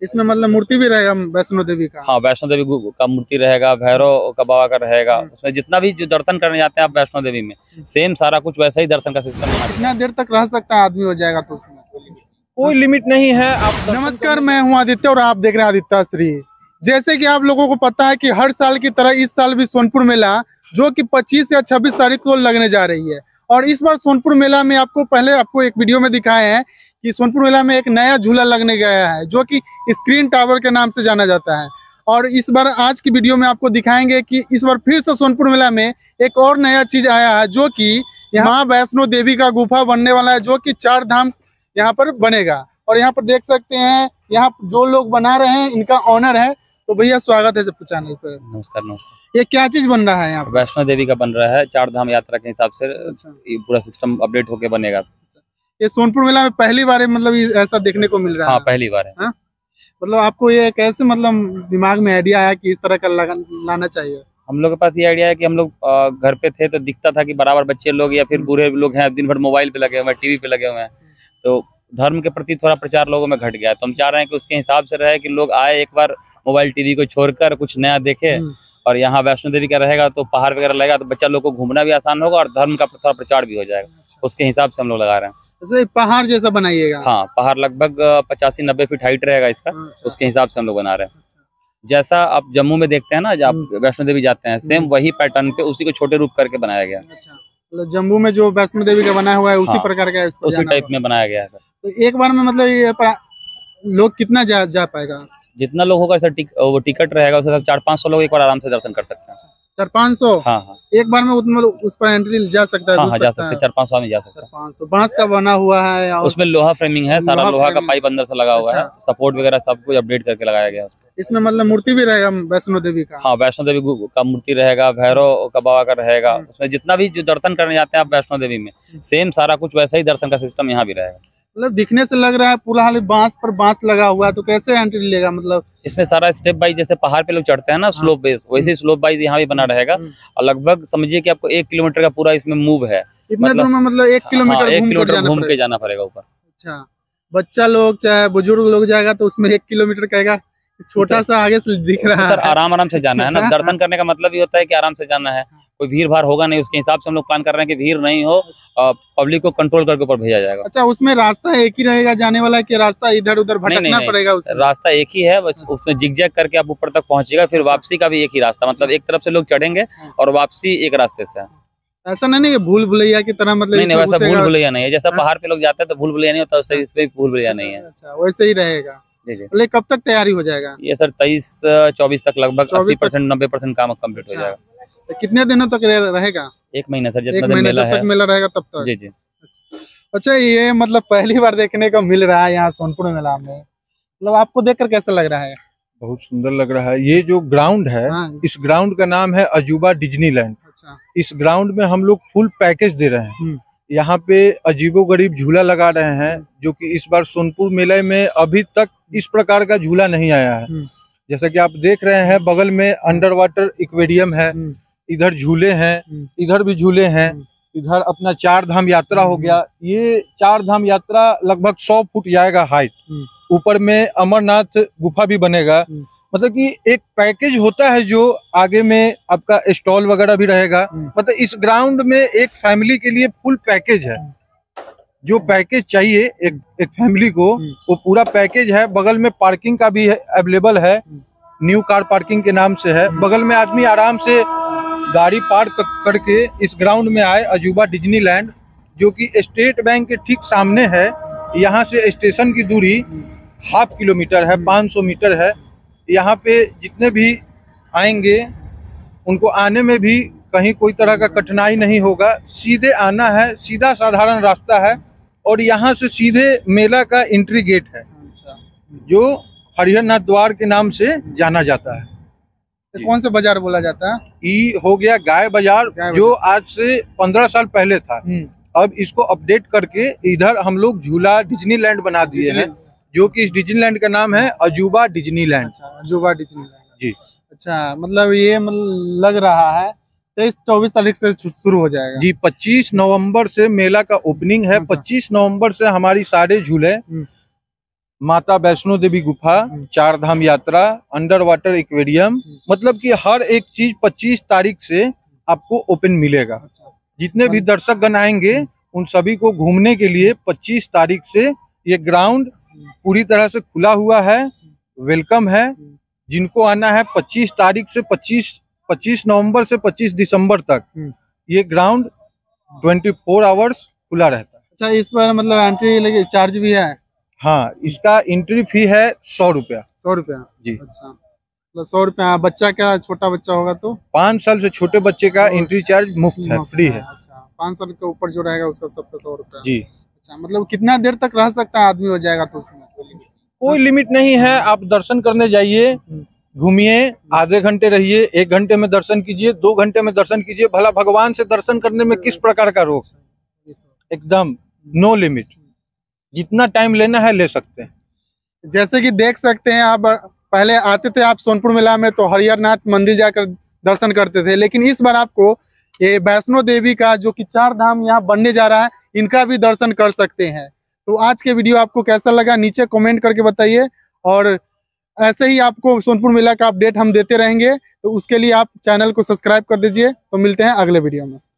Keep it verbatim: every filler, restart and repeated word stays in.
इसमें मतलब मूर्ति भी रहेगा वैष्णो देवी का? हाँ, वैष्णो देवी का मूर्ति रहेगा, भैरव का बाबा का रहेगा। उसमें जितना भी जो दर्शन करने जाते हैं आप वैष्णो देवी में, सेम सारा कुछ वैसा ही दर्शन का सिस्टम है। कितना देर तक रह सकता है आदमी हो जाएगा तो उसमें? कोई लिमिट नहीं है। आप नमस्कार, मैं हूं आदित्य और आप देख रहे हैं आदित्य श्री। जैसे कि आप लोगों को पता है कि हर साल की तरह इस साल भी सोनपुर मेला जो कि पच्चीस या छब्बीस तारीख को लगने जा रही है, और इस बार सोनपुर मेला में आपको पहले आपको एक वीडियो में दिखाए हैं कि सोनपुर मेला में एक नया झूला लगने गया है जो कि स्क्रीन टावर के नाम से जाना जाता है। और इस बार आज की वीडियो में आपको दिखाएंगे कि इस बार फिर से सोनपुर मेला में एक और नया चीज आया है जो कि यहाँ वैष्णो देवी का गुफा बनने वाला है, जो कि चार धाम यहाँ पर बनेगा। और यहाँ पर देख सकते हैं, यहाँ जो लोग बना रहे हैं इनका ऑनर है। तो भैया स्वागत है सबके चैनल पर। नमस्कार नमस्कार। ये क्या चीज बन रहा है यहाँ? वैष्णो देवी का बन रहा है, चार धाम यात्रा के हिसाब से। अच्छा। ये पूरा सिस्टम अपडेट होके बनेगा। ये सोनपुर मेला में पहली बार है, मतलब ऐसा देखने को मिल रहा है? हाँ, पहली बार है। हाँ? मतलब आपको ये कैसे मतलब दिमाग में आइडिया आया कि इस तरह का लाना चाहिए? हम लोग के पास ये आइडिया है कि हम लोग घर पे थे तो दिखता था कि बराबर बच्चे लोग या फिर बूढ़े लोग हैं दिन भर मोबाइल पे लगे हुए हैं, टीवी पे लगे हुए हैं, तो धर्म के प्रति थोड़ा प्रचार लोगों में घट गया। तो हम चाह रहे हैं कि उसके हिसाब से रहे कि लोग आए, एक बार मोबाइल टीवी को छोड़कर कुछ नया देखे। और यहाँ वैष्णो देवी का रहेगा तो पहाड़ वगैरह लगेगा तो बच्चा लोग को घूमना भी आसान होगा और धर्म का थोड़ा प्रचार भी हो जाएगा। उसके हिसाब से हम लोग लगा रहे हैं। जैसे पहाड़ जैसा बनाइएगा? हाँ, पहाड़ लगभग पचासी नब्बे फीट हाइट रहेगा इसका। अच्छा। उसके हिसाब से हम लोग बना रहे हैं। जैसा आप जम्मू में देखते हैं ना, जब आप वैष्णो देवी जाते हैं, सेम वही पैटर्न पे उसी को छोटे रूप करके बनाया गया। अच्छा, मतलब जम्मू में जो वैष्णो देवी का बना हुआ है उसी प्रकार का उसी टाइप में बनाया गया है सर। तो एक बार में मतलब ये लोग कितना जा जा पाएगा? जितना लोग होगा सर, टिक, वो टिकट रहेगा उसके साथ चार पाँच सौ लोग एक बार आराम से दर्शन कर सकते हैं। चार पाँच सौ? हाँ हाँ, एक बार में मतलब उस पर एंट्री जा सकता है? हाँ, हाँ, जा सकते हैं, चार पाँच सौ में जा सकते हैं। पाँच सौ बांस का बना हुआ है, उसमें लोहा फ्रेमिंग है, सारा लोहा का पाइप अंदर से लगा हुआ है, सपोर्ट वगैरह सब कुछ अपडेट करके लगाया गया है। इसमें मतलब मूर्ति भी रहेगा वैष्णो देवी का? हाँ, वैष्णो देवी का मूर्ति रहेगा, भैरव का बाबा का रहेगा। उसमें जितना भी जो दर्शन करने जाते हैं आप वैष्णो देवी में, सेम सारा कुछ वैसा ही दर्शन का सिस्टम यहाँ भी रहेगा। मतलब दिखने से लग रहा है पूरा हाल बांस पर बांस लगा हुआ है, तो कैसे एंट्री लेगा? मतलब इसमें सारा स्टेप बाई, जैसे पहाड़ पे लोग चढ़ते हैं ना स्लोप बेस, वैसे ही स्लोप बाई यहाँ भी बना रहेगा। और लगभग समझिए कि आपको एक किलोमीटर का पूरा इसमें मूव है। इतना दूर में मतलब एक किलोमीटर एक किलोमीटर घूम के जाना पड़ेगा ऊपर। अच्छा, बच्चा लोग चाहे बुजुर्ग लोग जाएगा तो उसमें एक किलोमीटर कहेगा, छोटा सा आगे से दिख रहा है। सर आराम आराम से जाना है ना, दर्शन करने का मतलब ही होता है कि आराम से जाना है, कोई भीड़ भाड़ होगा नहीं। उसके हिसाब से हम लोग प्लान कर रहे हैं कि भीड़ नहीं हो, पब्लिक को कंट्रोल करके ऊपर भेजा जाएगा। अच्छा, उसमें रास्ता एक ही रहेगा जाने वाला कि रास्ता इधर उधर भटकना पड़ेगा? रास्ता एक ही है, बस उसमें जिगजैग करके आप ऊपर तक पहुंचेगा। फिर वापसी का भी एक ही रास्ता, मतलब एक तरफ से लोग चढ़ेंगे और वापसी एक रास्ते से। ऐसा नहीं है भूल भुलैया की तरह? मतलब नहीं नहीं, वैसा भूल भुलैया नहीं है। जैसा पहाड़ पे लोग जाते हैं तो भूल भुलैया नहीं होता, उससे इसमें भूल भुलैया नहीं है। अच्छा, वैसे ही रहेगा। जी जी। लेकिन कब तक तैयारी हो जाएगा ये सर? तेईस चौबीस तक लगभग अस्सी परसेंट नब्बे परसेंट काम कंप्लीट हो जाएगा। तो कितने दिनों तक रहेगा? एक महीना सर, जितना दिन मेला है। तक मेला रहेगा तब तक? जी जी। अच्छा, ये मतलब पहली बार देखने को मिल रहा है यहाँ सोनपुर मेला में, मतलब आपको देखकर कैसा लग रहा है? बहुत सुंदर लग रहा है। ये जो ग्राउंड है, हाँ। इस ग्राउंड का नाम है अजूबा डिज्नीलैंड। अच्छा। इस ग्राउंड में हम लोग फुल पैकेज दे रहे हैं। यहाँ पे अजीबोगरीब झूला लगा रहे हैं, जो कि इस बार सोनपुर मेले में अभी तक इस प्रकार का झूला नहीं आया है। जैसा कि आप देख रहे हैं, बगल में अंडर वाटर एक्वेरियम है, इधर झूले हैं, इधर भी झूले हैं, इधर अपना चार धाम यात्रा हो गया। ये चार धाम यात्रा लगभग सौ फुट जाएगा हाइट। ऊपर में अमरनाथ गुफा भी बनेगा। मतलब कि एक पैकेज होता है जो आगे में आपका स्टॉल वगैरह भी रहेगा। मतलब इस ग्राउंड में एक फैमिली के लिए फुल पैकेज है। जो पैकेज चाहिए एक एक फैमिली को, वो पूरा पैकेज है। बगल में पार्किंग का भी अवेलेबल है, न्यू कार पार्किंग के नाम से है। बगल में आदमी आराम से गाड़ी पार्क करके इस ग्राउंड में आए। अजूबा डिज्नीलैंड जो कि स्टेट बैंक के ठीक सामने है। यहाँ से स्टेशन की दूरी हाफ किलोमीटर है, पाँच सौ मीटर है। यहाँ पे जितने भी आएंगे उनको आने में भी कहीं कोई तरह का कठिनाई नहीं होगा। सीधे आना है, सीधा साधारण रास्ता है। और यहाँ से सीधे मेला का एंट्री गेट है जो हरिहरनाथ द्वार के नाम से जाना जाता है। तो कौन सा बाजार बोला जाता है? ये हो गया गाय बाजार, जो आज से पंद्रह साल पहले था। अब इसको अपडेट करके इधर हम लोग झूला डिज्नीलैंड बना दिए हैं, जो कि इस डिज्नीलैंड का नाम है अजूबा डिज्नीलैंड। अच्छा, अजूबा डिज्नीलैंड जी। अच्छा, मतलब ये मतलब लग रहा है तेईस चौबीस तारीख से शुरू हो जाएगा? जी, पच्चीस नवंबर से मेला का ओपनिंग है। पच्चीस नवंबर से हमारी सारे झूले माता वैष्णो देवी गुफा, चार धाम यात्रा, अंडर वाटर एक्वेरियम, मतलब कि हर एक चीज पच्चीस तारीख से आपको ओपन मिलेगा। जितने भी दर्शक गण आएंगे उन सभी को घूमने के लिए पच्चीस तारीख से ये ग्राउंड पूरी तरह से खुला हुआ है, वेलकम है। जिनको आना है पच्चीस तारीख से पच्चीस पच्चीस नवंबर से पच्चीस दिसंबर तक ये ग्राउंड चौबीस आवर्स खुला रहता है। अच्छा, इस पर मतलब एंट्री लगे चार्ज भी है? हाँ, इसका एंट्री फी है सौ रुपया। सौ रुपया जी। अच्छा, मतलब सौ रुपया। बच्चा क्या छोटा बच्चा होगा तो पाँच साल से छोटे बच्चे का एंट्री चार्ज मुफ्त है, फ्री है। अच्छा, पाँच साल के ऊपर जो रहेगा उसका सबका सौ रुपया। जी। अच्छा, मतलब कितना देर तक रह सकता है आदमी हो जाएगा तो उसमें? कोई लिमिट नहीं है, आप दर्शन करने जाइए, घूमिए, आधे घंटे रहिए, एक घंटे में दर्शन कीजिए, दो घंटे में दर्शन कीजिए। भला भगवान से दर्शन करने में किस प्रकार का रोक? एकदम नो लिमिट, जितना टाइम लेना है ले सकते हैं। जैसे कि देख सकते हैं आप, पहले आते थे आप सोनपुर मेला में तो हरिहरनाथ मंदिर जाकर दर्शन करते थे, लेकिन इस बार आपको ये वैष्णो देवी का जो कि चार धाम यहाँ बनने जा रहा है, इनका भी दर्शन कर सकते हैं। तो आज के वीडियो आपको कैसा लगा नीचे कमेंट करके बताइए, और ऐसे ही आपको सोनपुर मेला का अपडेट हम देते रहेंगे, तो उसके लिए आप चैनल को सब्सक्राइब कर दीजिए। तो मिलते हैं अगले वीडियो में।